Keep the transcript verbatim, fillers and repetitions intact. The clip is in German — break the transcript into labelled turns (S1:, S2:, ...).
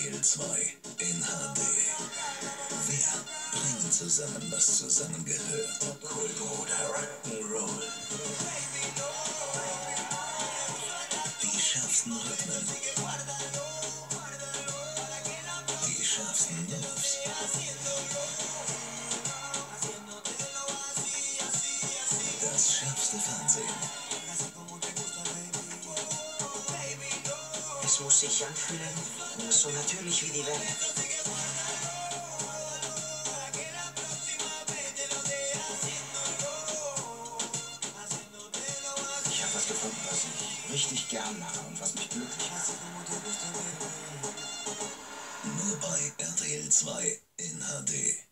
S1: T L zwei in H D. Wir bringen zusammen, was zusammengehört. Kult oder Rock'n'Roll. Die schärfsten Rhythmen. Die schärfsten Moves. Das schärfste Fernsehen.
S2: Es muss sich anfühlen, so natürlich wie die Welle.
S3: Ich habe was gefunden, was ich richtig gern mache und was mich glücklich macht.
S1: Nur bei R T L zwei in H D.